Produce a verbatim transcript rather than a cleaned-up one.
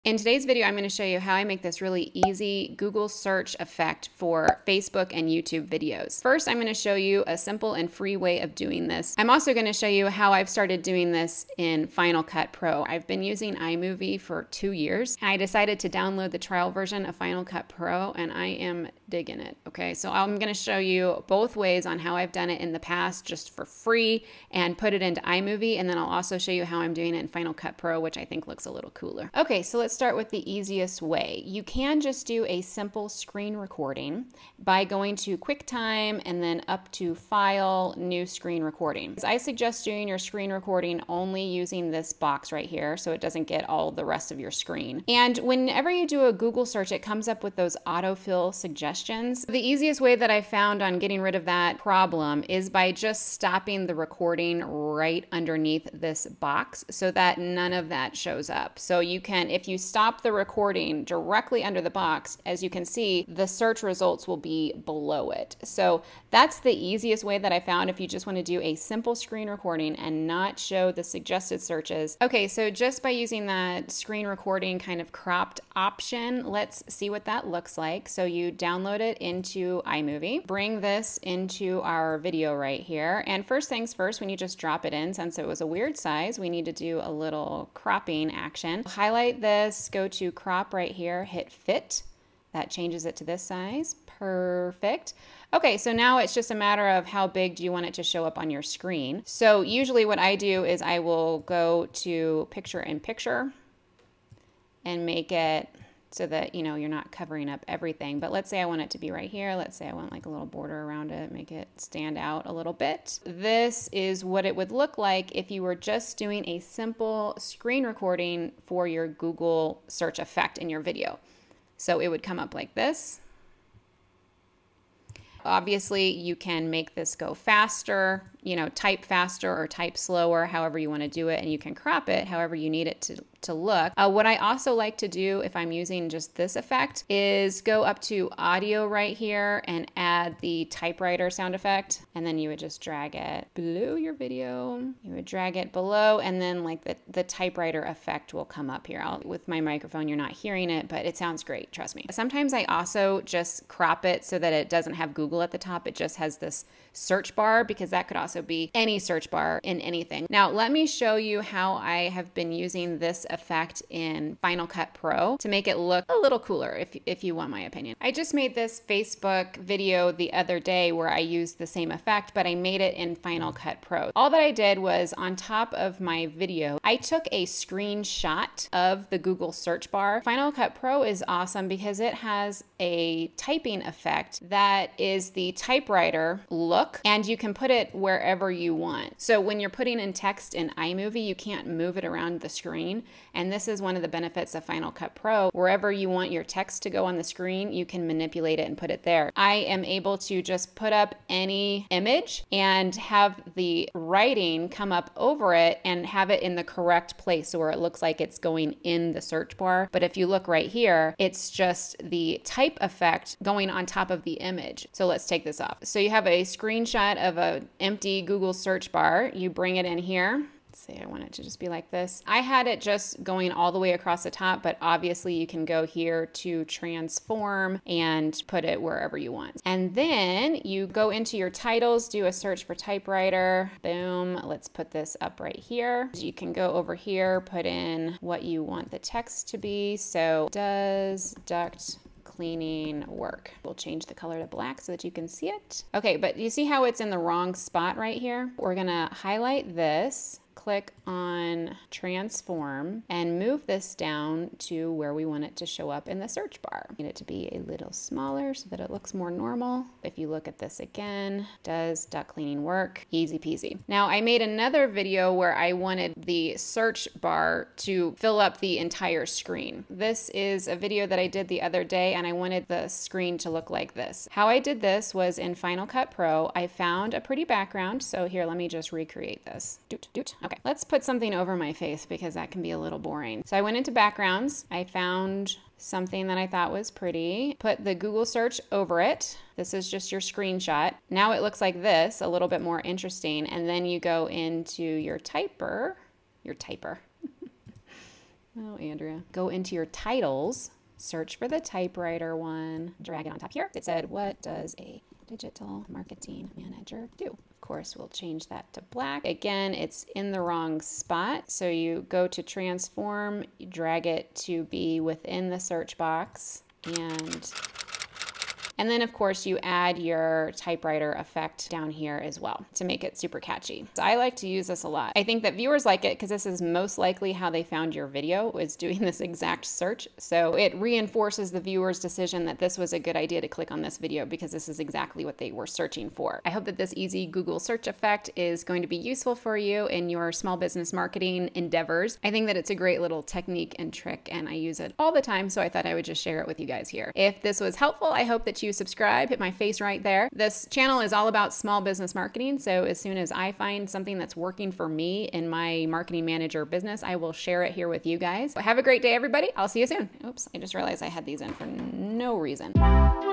In today's video, I'm going to show you how I make this really easy Google search effect for Facebook and YouTube videos. First, I'm going to show you a simple and free way of doing this. I'm also going to show you how I've started doing this in Final Cut Pro. I've been using iMovie for two years. I decided to download the trial version of Final Cut Pro, and I am digging it. Okay, so I'm going to show you both ways on how I've done it in the past just for free and put it into iMovie, and then I'll also show you how I'm doing it in Final Cut Pro, which I think looks a little cooler. Okay, so let's start with the easiest way. You can just do a simple screen recording by going to QuickTime and then up to File, New Screen Recording. I suggest doing your screen recording only using this box right here so it doesn't get all the rest of your screen. And whenever you do a Google search, it comes up with those autofill suggestions. The easiest way that I found on getting rid of that problem is by just stopping the recording right underneath this box so that none of that shows up. So you can, if you stop the recording directly under the box, as you can see, the search results will be below it. So that's the easiest way that I found if you just want to do a simple screen recording and not show the suggested searches. Okay, so just by using that screen recording kind of cropped option, let's see what that looks like. So you download it into iMovie, bring this into our video right here. And first things first, when you just drop it in, since it was a weird size, we need to do a little cropping action. Highlight this, go to crop right here, hit fit. That changes it to this size. Perfect. Okay, so now it's just a matter of how big do you want it to show up on your screen. So usually what I do is I will go to picture in picture and make it so that, you know, you're not covering up everything. But let's say I want it to be right here. Let's say I want like a little border around it, make it stand out a little bit. This is what it would look like if you were just doing a simple screen recording for your Google search effect in your video. So it would come up like this. Obviously, you can make this go faster, you know, type faster or type slower, however you want to do it, and you can crop it however you need it to, to look. Uh, what I also like to do if I'm using just this effect is go up to audio right here and add the typewriter sound effect, and then you would just drag it below your video. You would drag it below, and then like the, the typewriter effect will come up here. I'll, with my microphone, you're not hearing it, but it sounds great, trust me. Sometimes I also just crop it so that it doesn't have Google at the top. It just has this search bar, because that could also be any search bar in anything. Now, let me show you how I have been using this effect in Final Cut Pro to make it look a little cooler, if, if you want my opinion. I just made this Facebook video the other day where I used the same effect, but I made it in Final Cut Pro. All that I did was on top of my video, I took a screenshot of the Google search bar. Final Cut Pro is awesome because it has a typing effect that is the typewriter look, and you can put it wherever you want. So when you're putting in text in iMovie, you can't move it around the screen. And this is one of the benefits of Final Cut Pro. Wherever you want your text to go on the screen, you can manipulate it and put it there. I am able to just put up any image and have the writing come up over it and have it in the correct place, so where it looks like it's going in the search bar. But if you look right here, it's just the type effect going on top of the image. So let's take this off. So you have a screenshot of an empty Google search bar. You bring it in here. Say I want it to just be like this. I had it just going all the way across the top, but obviously you can go here to transform and put it wherever you want. And then you go into your titles, do a search for typewriter. Boom. Let's put this up right here. You can go over here, put in what you want the text to be. So does duct cleaning work. We'll change the color to black so that you can see it. Okay, but you see how it's in the wrong spot right here? We're gonna highlight this, click on transform, and move this down to where we want it to show up in the search bar. Need it to be a little smaller so that it looks more normal. If you look at this again, does duct cleaning work? Easy peasy. Now I made another video where I wanted the search bar to fill up the entire screen. This is a video that I did the other day, and I wanted the screen to look like this. How I did this was in Final Cut Pro. I found a pretty background. So here, let me just recreate this. Doot, doot. Okay, let's put something over my face because that can be a little boring. So I went into backgrounds. I found something that I thought was pretty. Put the Google search over it. This is just your screenshot. Now it looks like this, a little bit more interesting. And then you go into your typer, your typer. Oh, Andrea. Go into your titles, search for the typewriter one, drag it on top here. It said, what does a digital marketing manager do? Of course, we'll change that to black. Again, it's in the wrong spot. So you go to transform, you drag it to be within the search box, and And then of course you add your typewriter effect down here as well to make it super catchy. So I like to use this a lot. I think that viewers like it because this is most likely how they found your video, was doing this exact search. So it reinforces the viewer's decision that this was a good idea to click on this video because this is exactly what they were searching for. I hope that this easy Google search effect is going to be useful for you in your small business marketing endeavors. I think that it's a great little technique and trick, and I use it all the time, so I thought I would just share it with you guys here. If this was helpful, I hope that you subscribe, hit my face right there. This channel is all about small business marketing, so as soon as I find something that's working for me in my marketing manager business, I will share it here with you guys. But have a great day, everybody. I'll see you soon. Oops, I just realized I had these in for no reason.